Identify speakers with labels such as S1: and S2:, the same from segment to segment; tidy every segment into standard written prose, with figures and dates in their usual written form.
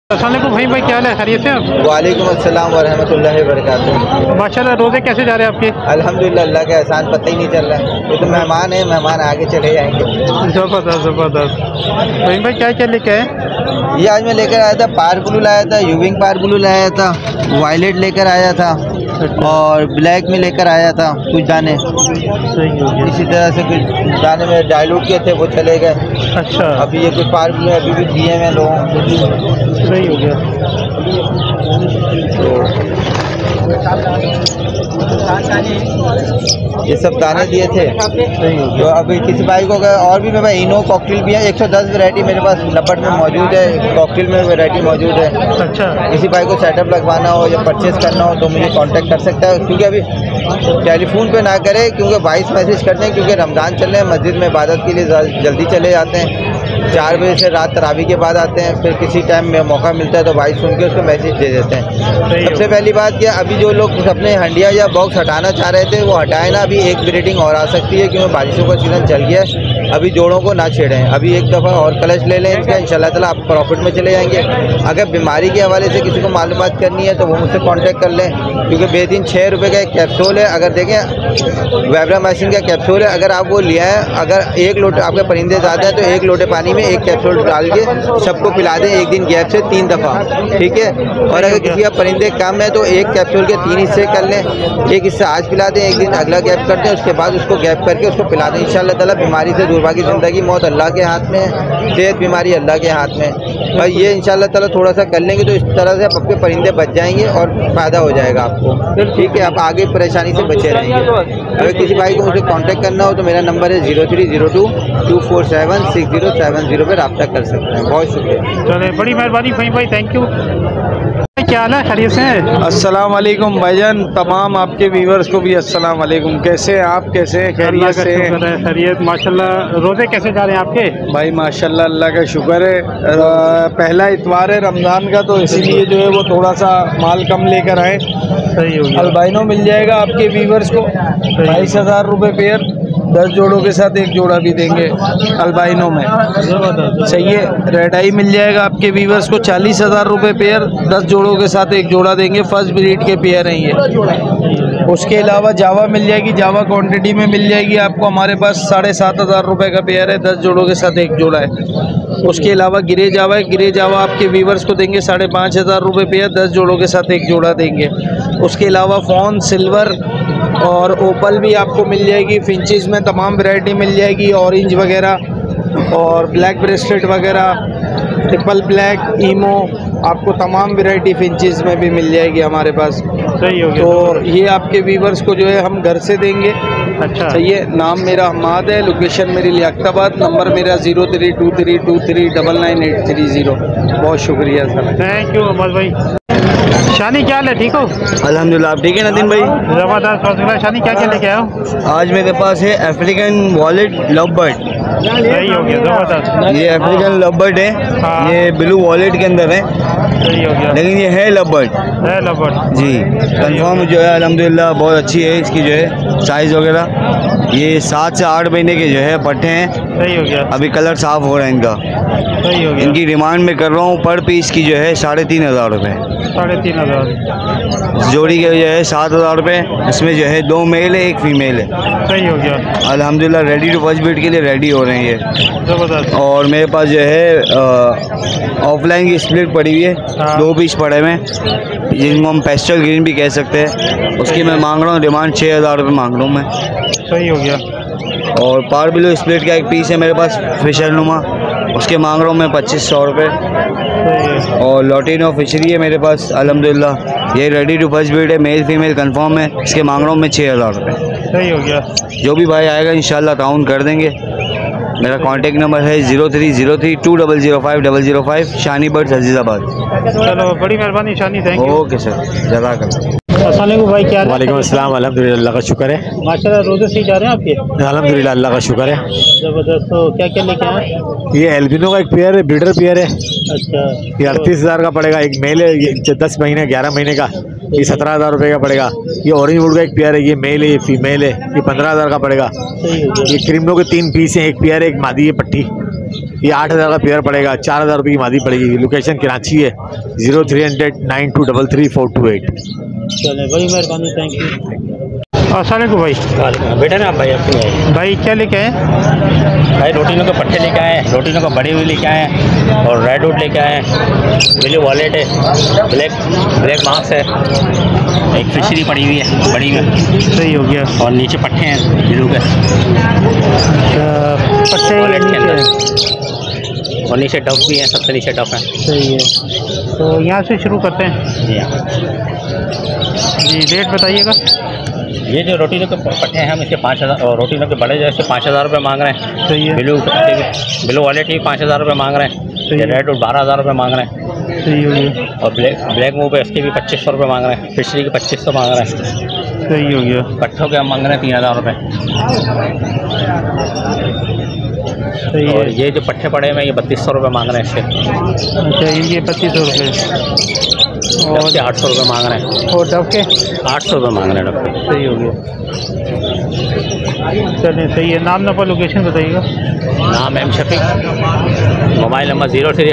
S1: अस्सलामुअलैकुम भाई क्या हाल है, खैरियत से आप?
S2: वालेकुम अस्सलाम वरहमतुल्लाहि वबरकातुहू।
S1: माशाल्लाह रोज़े कैसे जा रहे हैं आपके?
S2: अल्हम्दुलिल्लाह, अल्लाह का एहसान पता ही नहीं चल रहा है। ये तो मेहमान है, मेहमान आगे चले जाएंगे।
S1: ज़बरदस्त ज़बरदस्त। भाई क्या क्या लेके आए?
S2: ये आज मैं लेकर आया था, पार्क ब्लू लाया था, यूविंग पार्क ब्लू लाया था, वायलेट लेकर आया था और ब्लैक में लेकर आया था कुछ दाने। इसी तरह से कुछ दाने में डाइल्यूट किए थे, वो चले गए।
S1: अच्छा,
S2: अभी ये कुछ पार्क में अभी भी दिए हैं लोगों को।
S1: सही हो गया।
S2: ये सब दाने दिए थे। तो अभी किसी भाई को अगर और भी मेरे पास इनो कॉकटेल भी है, 110 वैरायटी मेरे पास नब्बट में मौजूद है, कॉकटेल में वैरायटी मौजूद है।
S1: अच्छा,
S2: किसी भाई को सेटअप लगवाना हो या परचेस करना हो तो मुझे कांटेक्ट कर सकता है। क्योंकि अभी टेलीफोन पे ना करे, क्योंकि वॉइस मैसेज करते हैं, क्योंकि रमज़ान चल रहे हैं, मस्जिद में इबादत के लिए जल्दी चले जाते हैं। 4 बजे से रात तरावी के बाद आते हैं, फिर किसी टाइम में मौका मिलता है तो वॉइस सुन के उसको मैसेज दे देते हैं। सबसे पहली बात क्या, अभी जो लोग अपने हंडिया या बॉक्स हटाना चाह रहे थे वो हटाए ना, अभी एक ब्रीडिंग और आ सकती है, क्योंकि बारिशों का सीज़न चल गया है। अभी जोड़ों को ना छेड़ें, अभी एक दफ़ा और कलश ले लें इसका, इंशाल्लाह ताला आप प्रॉफिट में चले जाएंगे। अगर बीमारी के हवाले से किसी को मालूमात करनी है तो वो मुझसे कांटेक्ट कर लें, क्योंकि बेदिन 6 रुपये का एक कैप्सूल है। अगर देखें वैब्रामाइसिन का कैप्सूल है, अगर आप वो लिया है, अगर एक लोटे आपके परिंदे ज़्यादा हैं तो एक लोटे पानी में एक कैप्सूल डाल के सबको पिला दें, एक दिन गैप से 3 दफ़ा, ठीक है। और अगर किसी का परिंदे कम है तो एक कैप्सूल के 3 हिस्से कर लें, एक हिस्सा आज पिला दें, एक दिन अगला गैप करते हैं, उसके बाद उसको गैप करके उसको पिला दें। इंशाल्लाह ताला बीमारी से दूर भागी ज़िंदगी, मौत अल्लाह के हाथ में है, सेहत बीमारी अल्लाह के हाथ में। और ये इंशाल्लाह ताला थोड़ा सा कर लेंगे तो इस तरह से आपके परिंदे बच जाएंगे और फ़ायदा हो जाएगा आपको, ठीक है। आप आगे परेशानी से बचे रहेंगे। अगर किसी भाई को मुझे कांटेक्ट करना हो तो मेरा नंबर है 0302 247 6070 पर रब्ता कर सकते हैं। बहुत शुक्रिया।
S1: चले, बड़ी मेहरबानी भाई, थैंक यू। क्या हाल है, खैरियत से हैं?
S3: अस्सलाम वालेकुम भाईजान, तमाम आपके व्यूवर्स को भी अस्सलाम वालेकुम। कैसे हैं आप, कैसे हैं, खैरियत से?
S1: खैरियत माशाल्लाह। रोज़े कैसे जा रहे हैं आपके?
S3: भाई माशाल्लाह, अल्लाह का शुक्र है। पहला इतवार है रमज़ान का, तो इसीलिए जो है वो थोड़ा सा माल कम लेकर आए।
S1: सही हो गया।
S3: अल्बाइनो मिल जाएगा आपके व्यूवर्स को 22,000 रुपये पेयर, 10 जोड़ों के साथ एक जोड़ा भी देंगे अल्बाइनो में। सही है। रेड आई मिल जाएगा आपके व्यूवर्स को 40,000 रुपये पेयर, 10 जोड़ों के साथ एक जोड़ा देंगे। फर्स्ट ब्रीड के पेयर हैं ये। उसके अलावा जावा मिल जाएगी, जावा क्वांटिटी में मिल जाएगी आपको हमारे पास 7,500 रुपये का पेयर है, 10 जोड़ों के साथ एक जोड़ा है। उसके अलावा गिरे जावा है, गिरे जावा आपके व्यूवर्स को देंगे 5,500 रुपये पेयर, 10 जोड़ों के साथ एक जोड़ा देंगे। उसके अलावा फोन सिल्वर और ओपल भी आपको मिल जाएगी, फिंचेस में तमाम वैरायटी मिल जाएगी, ऑरेंज वगैरह और ब्लैक ब्रेसलेट वगैरह, ट्रिपल ब्लैक, ईमो, आपको तमाम वैरायटी फिंचेस में भी मिल जाएगी हमारे पास।
S1: सही हो गया।
S3: तो ये आपके व्यूवर्स को जो है हम घर से देंगे।
S1: अच्छा,
S3: सही है। नाम मेरा हमाद है, लोकेशन मेरी लियाकताबाद, नंबर मेरा 0323239830। बहुत शुक्रिया सर,
S1: थैंक यू अमर भाई। शानी क्या हाल है, ठीक हो?
S4: अल्हम्दुलिल्लाह, आप ठीक है नदीम भाई?
S1: ज़बरदस्त। शानी क्या क्या लेके आए हो?
S4: आज मेरे पास है अफ्रीकन वॉलेट लवबर्ड।
S1: सही हो गया, ज़बरदस्त।
S4: ये अफ्रीकन लवबर्ड है।
S1: हाँ।
S4: ये ब्लू वॉलेट के अंदर है,
S1: सही हो गया।
S4: लेकिन ये है लवबर्ड
S1: है लवबर्ड
S4: जी। कंफर्म जो है अल्हम्दुलिल्लाह बहुत अच्छी है इसकी जो है साइज़ वगैरह। ये 7 से 8 महीने के जो है पट्टे हैं।
S1: सही हो गया।
S4: अभी कलर साफ़ हो रहा है इनका।
S1: सही हो गया।
S4: इनकी डिमांड में कर रहा हूँ पर पीस की जो है 3,500 रुपये,
S1: 3,500।
S4: जोड़ी के जो है 7,000 रुपये। इसमें जो है 2 मेल है, 1 फीमेल है।
S1: सही हो गया।
S4: अल्हम्दुलिल्लाह रेडी टू फर्स्ट बीट के लिए रेडी हो रहे हैं ये।
S1: ज़बरदस्त।
S4: और मेरे पास जो है ऑफलाइन की स्प्लिट पड़ी हुई है,
S1: हाँ।
S4: 2 पीस पड़े हुए हैं, जिनको हम पेस्टल ग्रीन भी कह सकते हैं। उसकी मैं मांग रहा हूँ, डिमांड 6,000 रुपये मांग रहा हूँ मैं।
S1: सही हो गया।
S4: और पार बिलो स्प्लिट का एक पीस है मेरे पास फिशर नुमा, उसके मांग रहा हूँ मैं 2,500 रुपये।
S1: सही है।
S4: और लॉटिनो फिशरी है मेरे पास अल्हम्दुलिल्लाह, ये रेडी टू फर्स्ट बीट है, मेल फीमेल कंफर्म है। इसके मांग रहा हूँ मैं 6,000 रुपये।
S1: सही हो गया।
S4: जो भी भाई आएगा इंशाल्लाह ताउन कर देंगे। मेरा कांटेक्ट नंबर है 030320050005, शानी बर्ड्स अजीज़ाबाद।
S1: चलो, बड़ी मेहरबानी Shani, thank you.
S4: Okay sir, जज़ाकल्लाह।
S1: अस्सलामुअलैकुम भाई, क्या हाल है?
S5: वालेकुम अस्सलाम, अल्हम्दुलिल्लाह, अल्लाह का शुक्र है।
S1: माशाल्लाह, रोज़े से ही जा रहे हैं आपके?
S5: अल्हम्दुलिल्लाह, अल्लाह का शुक्र है।
S1: ज़बरदस्त। तो क्या क्या लेके आए?
S5: ये एल्बिनो का एक पेयर है, ब्रीडर पेयर है।
S1: अच्छा,
S5: ये 38,000 का पड़ेगा। एक मेल है, ये 10 महीने 11 महीने का, ये 17,000 रुपये का पड़ेगा। ये ऑरेंज वुड का एक पेयर है, ये मेल है, ये फीमेल है, ये 15,000 का पड़ेगा।
S1: सही हो गया।
S5: ये क्रिमिनो के 3 पीस हैं, एक पेयर है, एक मादी है पट्टी। ये 8,000 का पेयर पड़ेगा, 4,000 रुपये की मादी पड़ेगी। लोकेशन कराची है, 0300923428।
S1: चले बड़ी मेहरबानी, थैंक यू। अस्सलाम वालेकुम भाई।
S6: बेटा ना भाई अपनी है
S1: भाई क्या लेके आए?
S6: भाई रोटिनों के पट्टे लेके आए हैं, रोटिनों को बड़े हुए लेके आए हैं और रेड वुड लेके आए हैं। ब्लू वॉलेट है, ब्लैक मार्क्स है, एक फिशरी पड़ी हुई है बड़ी में,
S1: सही हो गया।
S6: और नीचे पट्टे हैं ब्लू के
S1: पट्टे
S6: वॉलेट के अंदर, और नीचे डफ भी है, सबसे नीचे डफ है।
S1: सही है, तो यहाँ से शुरू करते हैं जी। रेट बताइएगा।
S6: ये जो रोटिनों के पट्टे हैं हम इसके 5,000, और रोटिनों के बड़े जैसे 5,000 रुपये मांग रहे हैं।
S1: सही है।
S6: ब्लू वॉलेट ही 5,000 रुपये मांग रहे हैं। ये रेड वुड 12,000 रुपये मांग रहे हैं।
S1: सही हो गया।
S6: और ब्लैक मूव पे इसके भी 2,500 रुपये मांग रहे हैं। फिशरी के 2,500 मांग रहे हैं।
S1: सही हो गया।
S6: पट्ठों के हम मांग रहे हैं 3,000 रुपये।
S1: सही
S6: और
S1: है।
S6: ये जो पट्टे पड़े हैं ये 3,200 रुपये मांग रहे हैं इसके।
S1: अच्छा, इनके 2,500 रुपये
S6: और 800 रुपये मांग रहे हैं।
S1: और डब के
S6: 800 रुपये मांग रहे हैं डॉक्टर।
S1: सही हो गया। चलिए सही है। नाम नंबर लोकेशन बताइएगा।
S6: नाम M Shafiq, mobile number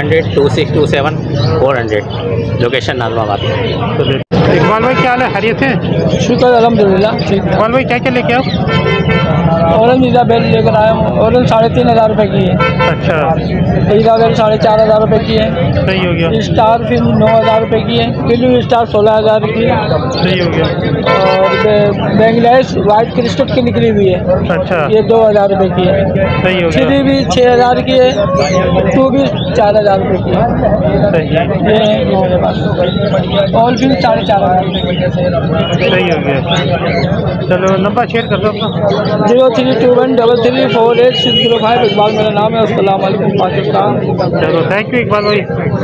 S6: 03002627 location Nazimabad.
S1: Iqbal भाई क्या हाल है, खैरियत है?
S3: शुक्र अल्हम्दुलिल्लाह ठीक।
S1: इकबाल भाई क्या क्या लेके आओ?
S3: ऑरेंज वीज़ा बेल लेकर आया हूँ। ऑरेंज 3,500 रुपये की है।
S1: अच्छा,
S3: वीज़ा बेल 4,500 रुपये की है।
S1: सही हो गया।
S3: स्टार फिर 9,000 रुपये की है। ब्लू स्टार 16,000 की है।
S1: सही हो गया।
S3: और बेंगलाइश वाइट क्रिस्टल की निकली हुई है,
S1: अच्छा,
S3: ये 2,000 रुपये की है।
S1: सही हो
S3: थ्री
S1: गया।
S3: भी 6,000 की है, टू भी 4,000 रुपये की है।
S1: सही है।
S3: ये है मेरे पास। और भी 4,500
S1: सही हो गया। चलो नंबर शेयर कर दो अपना।
S3: 032133480605। इकबाल मेरा नाम है। अस्सलाम वालेकुम पाकिस्तान।
S1: चलो थैंक यू इकबाल भाई।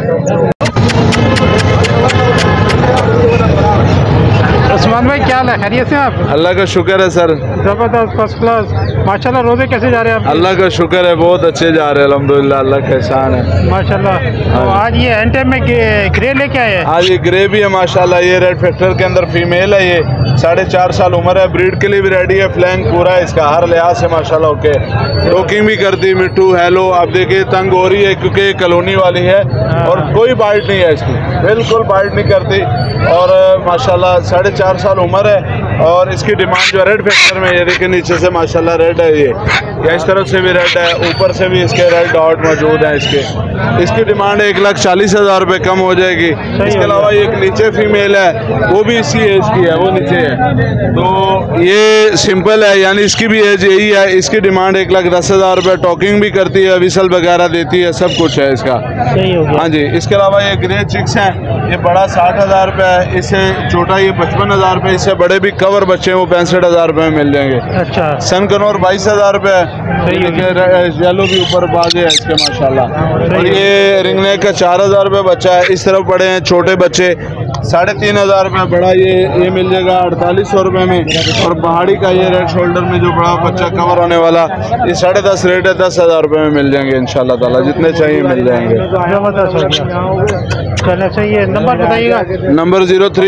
S1: उस्मान भाई क्या हाल है, खैरियत से आप?
S7: अल्लाह का शुक्र है सर।
S1: ज़बरदस्त, फर्स्ट क्लास माशाल्लाह। रोज़े कैसे जा रहे हैं आप?
S7: अल्लाह का शुक्र है, बहुत अच्छे जा रहे हैं अल्हम्दुलिल्लाह, अल्लाह का एहसान है
S1: माशाल्लाह। तो आज ये एंड टाइम में ग्रे लेके आए हैं?
S7: आज ये ग्रे भी है माशाल्लाह। ये रेड फैक्टर के अंदर फीमेल है, ये 4.5 साल उम्र है, ब्रीड के लिए भी रेडी है, फ्लैंक पूरा है इसका, हर लिहाज से माशाल्लाह ओके। टोकिंग भी करती, मिट्टू हेलो। आप देखिए तंग हो रही है क्योंकि कॉलोनी वाली है और कोई बाइट नहीं है इसकी, बिल्कुल बाइट नहीं करती। और माशाल्लाह 4.5 साल उम्र है और इसकी डिमांड जो रेड फैक्टर में, ये देखिए नीचे से माशाल्लाह रेड है ये, या इस तरफ से भी रेड है, ऊपर से भी इसके रेड डॉट मौजूद है इसके। इसकी डिमांड 1,40,000 रुपये कम हो जाएगी। इसके अलावा एक नीचे फीमेल है, वो भी इसी एज की है, वो नीचे है। तो ये सिंपल है, यानी इसकी भी एज यही है। इसकी डिमांड 1,10,000 रुपये। टॉकिंग भी करती है, विसल वगैरह देती है, सब कुछ है इसका।
S1: सही हो गया।
S7: हाँ जी। इसके अलावा ये ग्रे चिक्स हैं, ये बड़ा 60,000 रुपये है, इससे छोटा ये 55,000 रुपये, इससे बड़े भी कवर बच्चे हैं वो 65,000 रुपये में मिल जाएंगे।
S1: अच्छा,
S7: सन कनौर 22,000 रुपये है। येलो भी ऊपर बाजे है इसके माशाल्लाह। और ये रिंगनेक का 4,000 रुपये बच्चा है। इस तरफ पड़े हैं छोटे बच्चे 3,500 रुपये, बड़ा ये मिल जाएगा 4,800 रुपये में। और पहाड़ी का ये रेड शोल्डर में जो बड़ा बच्चा कवर होने वाला, ये 10.5 रेट है, 10,000 रुपये में मिल जाएंगे इंशाल्लाह ताला, जितने चाहिए मिल जाएंगे।
S1: ज़बरदस्त हो गया। चलो सही है। नंबर बताइएगा।
S7: नंबर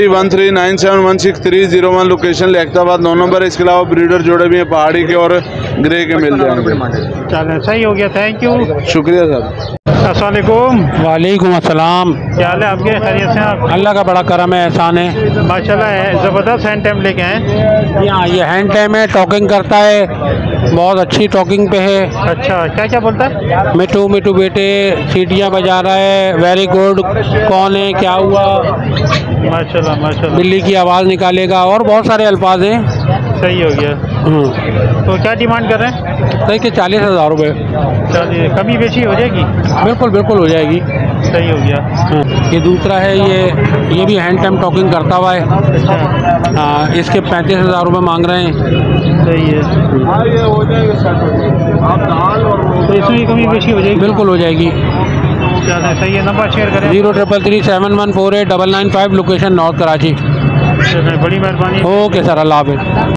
S7: 0313971630 लोकेशन लियाकताबाद 9 नंबर है। इसके अलावा ब्रीडर जोड़े भी हैं पहाड़ी के और ग्रे के मिल जाएंगे।
S1: चलो सही हो गया, थैंक यू।
S7: शुक्रिया सर।
S1: अस्सलाम वालेकुम।
S3: वालेकुम अस्सलाम।
S1: क्या हाल है आपके, खैरियत से आप?
S3: अल्लाह का बड़ा करम है, एहसान है।
S1: माशाल्लाह है, ज़बरदस्त हैंड टाइम लेके आए।
S3: यहाँ ये हैंड टाइम है, टॉकिंग करता है, बहुत अच्छी टॉकिंग पे है।
S1: अच्छा, क्या क्या बोलता है?
S3: मिठू मिठू बेटे, सीटियाँ बजा रहा है, वेरी गुड, कौन है, क्या हुआ,
S1: माशाल्लाह माशाल्लाह।
S3: बिल्ली की आवाज़ निकालेगा और बहुत सारे अल्फाज हैं।
S1: सही हो गया। तो क्या डिमांड कर रहे हैं?
S3: देखिए 40,000 रुपये।
S1: चलिए कमी बेची हो जाएगी?
S3: बिल्कुल बिल्कुल हो जाएगी।
S1: सही हो गया।
S3: ये दूसरा है, ये भी हैंड टाइम टॉकिंग करता हुआ है।
S1: अच्छा,
S3: हाँ, इसके 35,000 रुपये मांग रहे हैं।
S1: सही है। तो इसमें कमी बेची हो जाएगी?
S3: बिल्कुल हो जाएगी।
S1: चलो सही है। नंबर शेयर करें।
S3: 0333714895 लोकेशन नॉर्थ कराची।
S1: चलो, बड़ी मेहरबानी।
S3: ओके सर, अल्लाह हाफिज़।